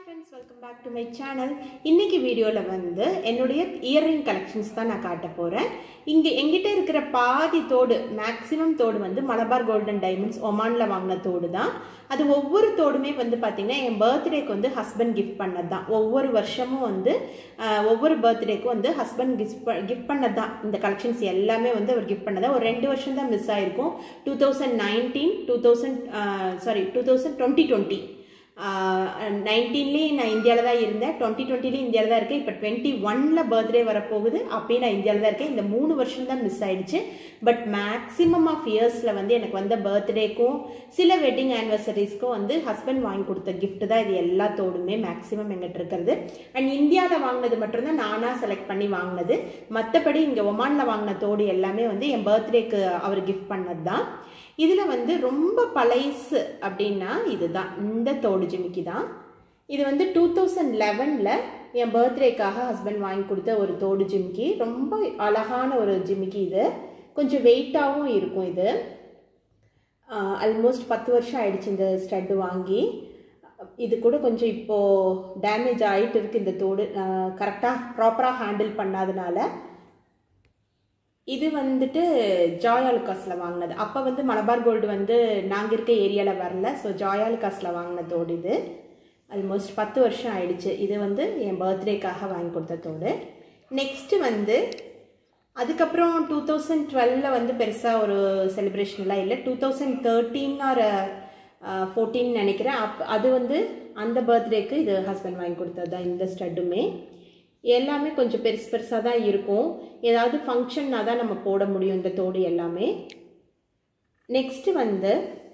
friends, welcome back to my channel. இன்னைக்கு வீடியோல வந்து என்னுடைய இயரிங் கலெக்ஷன்ஸ் தான் நான் காட்ட போறேன். இங்க என்கிட்ட இருக்கிற பாதி தோடு மேக்ஸिमम தோடு வந்து மலபார் கோல்டன் டைமண்ட்ஸ் ஒமான்ல வாங்குன தோடு தான். அது ஒவ்வொரு தோடுமே வந்து பாத்தீங்கன்னா என் பர்த்டேக்கு வந்து ஹஸ்பண்ட் கிஃப்ட் பண்ணது தான். ஒவ்வொரு வருஷமும் வந்து ஒவ்வொரு பர்த்டேக்கு வந்து ஹஸ்பண்ட் கிஃப்ட் பண்ணது தான். இந்த கலெக்ஷன்ஸ் எல்லாமே வந்து அவர் கிஃப்ட் பண்ணதா. ஒரு 2 வருஷம் தான் மிஸ் ஆயிருக்கும். 2020 19லேயே நான் இந்தியாவில் தான் இருந்தேன், 2020லேயும் இந்தியாவில் தான் இருக்கேன், இப்போ 21ல் பர்த்டே வரப்போகுது, அப்பயும் நான் இந்தியாவில் தான் இருக்கேன். இந்த 3 வருஷம் தான் மிஸ் ஆயிடுச்சு. பட் மேக்ஸிமம் ஆஃப் இயர்ஸில் வந்து எனக்கு வந்த பர்த்டேக்கும் சில வெட்டிங் ஆனிவர்சரிஸ்க்கும் வந்து ஹஸ்பண்ட் வாங்கி கொடுத்த கிஃப்ட் தான் இது எல்லாத்தோடுமே மேக்ஸிமம் எங்கிட்ட இருக்கிறது. அண்ட் இந்தியாவில் வாங்கினது மட்டும்தான் நானாக செலக்ட் பண்ணி வாங்கினது. மற்றபடி இங்கே ஒமானில் வாங்கின தோடு எல்லாமே வந்து என் பர்த்டேக்கு அவர் கிஃப்ட் பண்ணது தான். இதில் வந்து ரொம்ப பழைசு அப்படின்னா இதுதான், இந்த தோடு ஜிமிக்கி தான். இது வந்து 2011ல் என் பர்த்டேக்காக ஹஸ்பண்ட் வாங்கி கொடுத்த ஒரு தோடு ஜிமிக்கி. ரொம்ப அழகான ஒரு ஜிமிக்கி. இது கொஞ்சம் வெயிட்டாகவும் இருக்கும். இது ஆல்மோஸ்ட் 10 வருஷம் ஆயிடுச்சு இந்த ஸ்டட்டு வாங்கி. இது கூட கொஞ்சம் இப்போது டேமேஜ் ஆகிட்டு இருக்குது இந்த தோடு, கரெக்டாக ப்ராப்பராக ஹேண்டில் பண்ணாதனால. இது வந்துட்டு ஜாயாலுக்காஸில் வாங்கினது. அப்போ வந்து மலபார் கோல்டு வந்து நாங்கள் இருக்க ஏரியாவில் வரல. ஸோ ஜாயாலுக்காஸில் வாங்கின தோடு இது. ஆல்மோஸ்ட் 10 வருஷம் ஆயிடுச்சு. இது வந்து என் பர்த்டேக்காக வாங்கி கொடுத்த தோடு. நெக்ஸ்ட்டு வந்து அதுக்கப்புறம் 2012ல் வந்து பெருசாக ஒரு செலிப்ரேஷன்லாம் இல்லை. 2013 ஆர் 14 நினைக்கிறேன். அது வந்து அந்த பர்த்டேக்கு இது ஹஸ்பண்ட் வாங்கி கொடுத்தது தான். இந்த ஸ்டட்டுமே எல்லாமே கொஞ்சம் பெருசாக தான் இருக்கும். ஏதாவது ஃபங்க்ஷன்னா தான் நம்ம போட முடியும் இந்த தோடு எல்லாமே. நெக்ஸ்ட்டு வந்து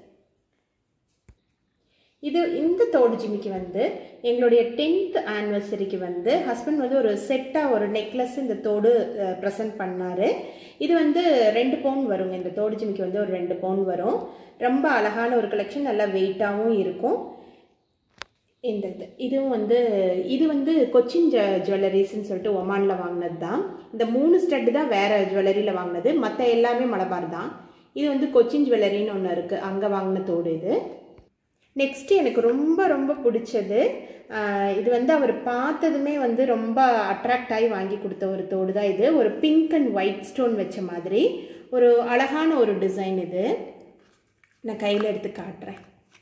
இந்த தோடு ஜிமிக்கி வந்து எங்களுடைய 10th ஆனிவர்சரிக்கு வந்து ஹஸ்பண்ட் வந்து ஒரு செட்டாக ஒரு நெக்லஸ் இந்த தோடு ப்ரெசென்ட் பண்ணார். இது வந்து 2 பவுன் வருங்க. இந்த தோடு ஜிமிக்கி வந்து ஒரு 2 பவுன் வரும். ரொம்ப அழகான ஒரு கலெக்ஷன், நல்லா வெயிட்டாகவும் இருக்கும். இது வந்து கொச்சின் ஜுவல்லரிஸ்ன்னு சொல்லிட்டு ஒமானில் வாங்கினது தான். இந்த 3 ஸ்டட்டு தான் வேறு ஜுவல்லரியில் வாங்கினது, மற்ற எல்லாமே மலபார் தான். இது வந்து கொச்சின் ஜுவல்லரின்னு ஒன்று இருக்குது, அங்கே வாங்கின தோடு இது. நெக்ஸ்ட்டு எனக்கு ரொம்ப ரொம்ப பிடிச்சது, இது வந்து அவர் பார்த்ததுமே வந்து ரொம்ப அட்ராக்ட் ஆகி வாங்கி கொடுத்த ஒரு தோடு தான் இது. ஒரு பிங்க் அண்ட் ஒயிட் ஸ்டோன் வச்ச மாதிரி ஒரு அழகான ஒரு டிசைன். இது நான் கையில் எடுத்து காட்டுறேன்.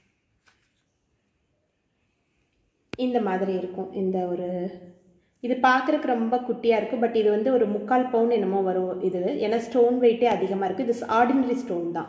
இந்த மாதிரி இருக்கும். இது பார்க்குறதுக்கு ரொம்ப குட்டியாக இருக்கும். பட் இது வந்து ஒரு 3/4 பவுன் என்னமோ வரும் இது. ஏன்னா ஸ்டோன் வெயிட்டே அதிகமாக இருக்குது. இது ஆர்டினரி ஸ்டோன் தான்.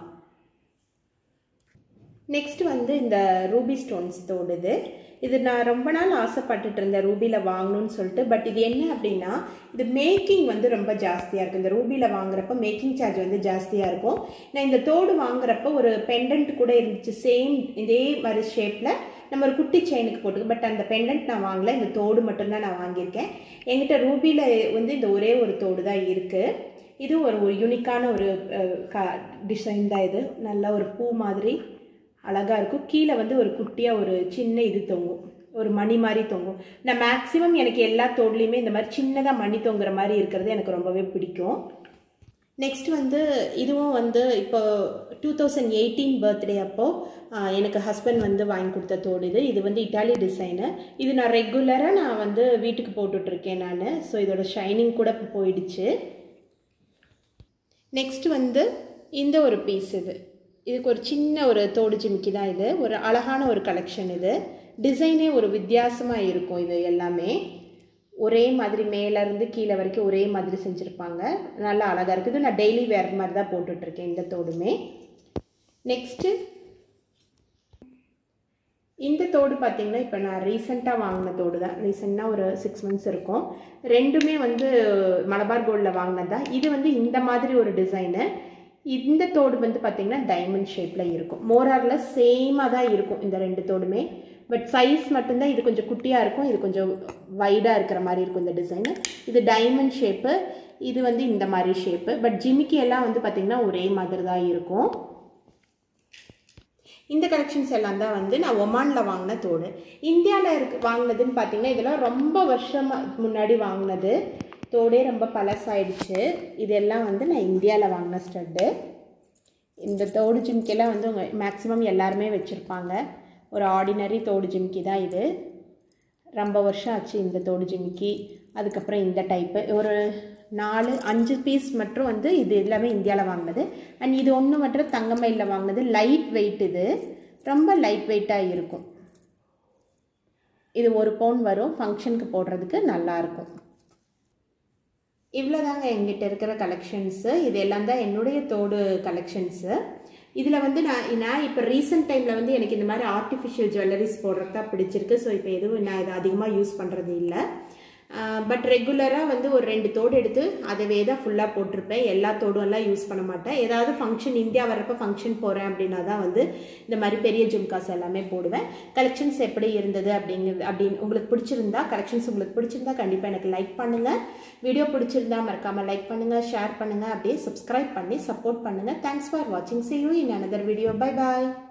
நெக்ஸ்ட் வந்து இந்த ரூபி ஸ்டோன்ஸ் தோடு. இது நான் ரொம்ப நாள் ஆசைப்பட்டுட்டு இருந்தேன் ரூபியில் வாங்கணும்னு சொல்லிட்டு. பட் இது என்ன அப்படின்னா, இது மேக்கிங் வந்து ரொம்ப ஜாஸ்தியாக இருக்குது. இந்த ரூபியில் வாங்குறப்ப மேக்கிங் சார்ஜ் வந்து ஜாஸ்தியாக இருக்கும். நான் இந்த தோடு வாங்குறப்ப ஒரு பெண்டன்ட் கூட இருந்துச்சு, சேம் இதே மாதிரி ஷேப்பில் நம்ம ஒரு குட்டி செயினுக்கு போட்டுக்கு. பட் அந்த பெண்டன்ட் நான் வாங்கலை, இந்த தோடு மட்டும்தான் நான் வாங்கியிருக்கேன். என்கிட்ட ரூபியில் வந்து இந்த ஒரே ஒரு தோடு தான் இருக்குது. இது ஒரு யூனிக்கான ஒரு டிசைன் தான். இது நல்லா ஒரு பூ மாதிரி அழகாக இருக்கும். கீழே வந்து ஒரு குட்டியாக ஒரு சின்ன இது தொங்கும், ஒரு மணி மாதிரி தொங்கும். நான் மேக்ஸிமம் எனக்கு எல்லா தோடுலையுமே இந்த மாதிரி சின்னதாக மணி தொங்குற மாதிரி இருக்கிறது எனக்கு ரொம்பவே பிடிக்கும். நெக்ஸ்ட் வந்து இதுவும் வந்து இப்போ 2018 பர்த்டே அப்போது எனக்கு ஹஸ்பண்ட் வந்து வாங்கி கொடுத்த தோடு இது. இது வந்து இட்டாலி டிசைனு. இது நான் ரெகுலராக வந்து வீட்டுக்கு போட்டுட்ருக்கேன் நான். ஸோ இதோட ஷைனிங் கூட இப்போ போயிடுச்சு. நெக்ஸ்ட் வந்து இந்த ஒரு பீஸ். இதுக்கு ஒரு சின்ன ஒரு தோடு ஜிமிக்கி தான். இது ஒரு அழகான ஒரு கலெக்ஷன். இது டிசைனே ஒரு வித்தியாசமாக இருக்கும். இது எல்லாமே ஒரே மாதிரி மேலேருந்து கீழே வரைக்கும் ஒரே மாதிரி செஞ்சுருப்பாங்க. நல்லா அழகாக இருக்குது. நான் டெய்லி வேர் மாதிரி தான் போட்டுட்ருக்கேன் இந்த தோடுமே. நெக்ஸ்ட்டு இந்த தோடு பார்த்திங்கன்னா இப்போ நான் ரீசெண்டாக வாங்கின தோடு தான். ரீசெண்டாக ஒரு 6 மந்த்ஸ் இருக்கும். ரெண்டுமே வந்து மலபார் கோல்டில் வாங்கினது தான். இது வந்து இந்த மாதிரி ஒரு டிசைனு. இந்த தோடு வந்து பார்த்திங்கன்னா டைமண்ட் ஷேப்பில் இருக்கும். மோரார்லெஸ் சேமாக தான் இருக்கும் இந்த 2 தோடுமே. பட் சைஸ் மட்டும்தான் இது கொஞ்சம் குட்டியாக இருக்கும், இது கொஞ்சம் வைடாக இருக்கிற மாதிரி இருக்கும் இந்த டிசைனு. இது டைமண்ட் ஷேப்பு, இது வந்து இந்த மாதிரி ஷேப்பு. பட் ஜிமிக்கி எல்லாம் வந்து பார்த்திங்கன்னா ஒரே மாதிரி தான் இருக்கும். இந்த கலெக்ஷன்ஸ் எல்லாம் தான் வந்து நான் ஒமானில் வாங்கின தோடு. இந்தியாவில் வாங்கினதுன்னு பார்த்திங்கன்னா இதெல்லாம் ரொம்ப வருஷம் முன்னாடி வாங்கினது. தோடே ரொம்ப பழசாயிடுச்சு. இதெல்லாம் வந்து நான் இந்தியாவில் வாங்கின ஸ்டட்டு. இந்த தோடு ஜிமிக்கெல்லாம் வந்து மேக்ஸிமம் எல்லாருமே வச்சுருப்பாங்க. ஒரு ஆர்டினரி தோடு ஜிமிக்கி தான் இது. ரொம்ப வருஷம் ஆச்சு இந்த தோடு ஜிமிக்கி. அதுக்கப்புறம் இந்த டைப்பு ஒரு 4-5 பீஸ் மட்டும் வந்து இது எல்லாமே இந்தியாவில் வாங்கினது. அண்ட் இது ஒன்று மட்டும் தங்கமயிலில் வாங்கினது. லைட் வெயிட், இது ரொம்ப லைட் வெயிட்டாக இருக்கும். இது 1 பவுன் வரும். ஃபங்க்ஷனுக்கு போடுறதுக்கு நல்லாயிருக்கும். இவ்வளோதாங்க எங்கிட்ட இருக்கிற கலெக்ஷன்ஸு. இது எல்லாம் தான் என்னுடைய தோடு கலெக்ஷன்ஸு. இதில் வந்து நான் இப்போ ரீசெண்ட் டைமில் வந்து எனக்கு இந்த மாதிரி ஆர்டிஃபிஷியல் ஜுவல்லரிஸ் போடுறது தான் பிடிச்சிருக்கு. ஸோ இப்போ எதுவும் நான் இதை அதிகமாக யூஸ் பண்ணுறது இல்லை. பட் ரெகுலராக வந்து ஒரு 2 தோடு எடுத்து அதவே தான் ஃபுல்லாக போட்டிருப்பேன். எல்லா தோடும் எல்லாம் யூஸ் பண்ண மாட்டேன். ஏதாவது ஃபங்க்ஷன், இந்தியா வரப்போ ஃபங்க்ஷன் போகிறேன் அப்படின்னா தான் வந்து இந்த மாதிரி பெரிய ஜும்காஸ் எல்லாமே போடுவேன். கலெக்ஷன்ஸ் எப்படி இருந்தது அப்படின்னு உங்களுக்கு பிடிச்சிருந்தா, கலெக்ஷன்ஸ் உங்களுக்கு பிடிச்சிருந்தா கண்டிப்பாக எனக்கு லைக் பண்ணுங்கள். வீடியோ பிடிச்சிருந்தா மறக்காமல் லைக் பண்ணுங்கள், ஷேர் பண்ணுங்கள், அப்படியே சப்ஸ்கிரைப் பண்ணி சப்போர்ட் பண்ணுங்கள். தேங்க்ஸ் ஃபார் வாட்சிங். See you in another video. Bye bye.